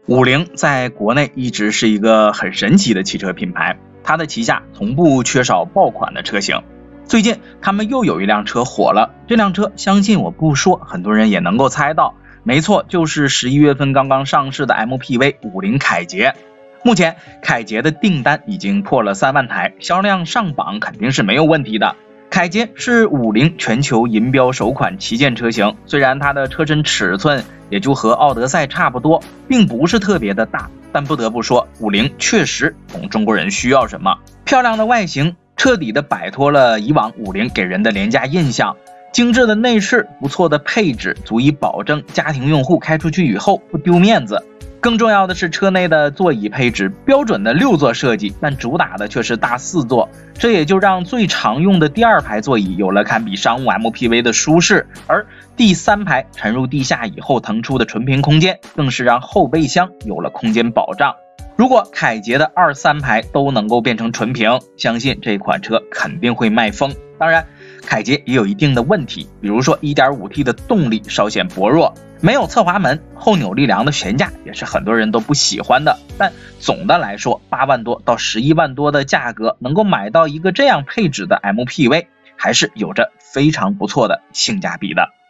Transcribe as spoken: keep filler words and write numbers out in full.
五菱在国内一直是一个很神奇的汽车品牌，它的旗下从不缺少爆款的车型。最近他们又有一辆车火了，这辆车相信我不说，很多人也能够猜到，没错，就是十一月份刚刚上市的 M P V 五菱凯捷。目前凯捷的订单已经破了三万台，销量上榜肯定是没有问题的。凯捷是五菱全球银标首款旗舰车型，虽然它的车身尺寸也就和奥德赛差不多，并不是特别的大，但不得不说，五菱确实懂中国人需要什么。漂亮的外形彻底的摆脱了以往五菱给人的廉价印象，精致的内饰，不错的配置，足以保证家庭用户开出去以后不丢面子。更重要的是，车内的座椅配置标准的六座设计，但主打的却是大四座，这也就让最常用的第二排座椅有了堪比商务 M P V 的舒适，而第三排沉入地下以后腾出的纯平空间，更是让后备箱有了空间保障。如果凯捷的二三排都能够变成纯平，相信这款车肯定会卖疯。当然，凯捷也有一定的问题，比如说 一点五 T 的动力稍显薄弱，没有侧滑门，后扭力梁的悬架也是很多人都不喜欢的。但总的来说，八万多到十一万多的价格能够买到一个这样配置的 M P V， 还是有着非常不错的性价比的。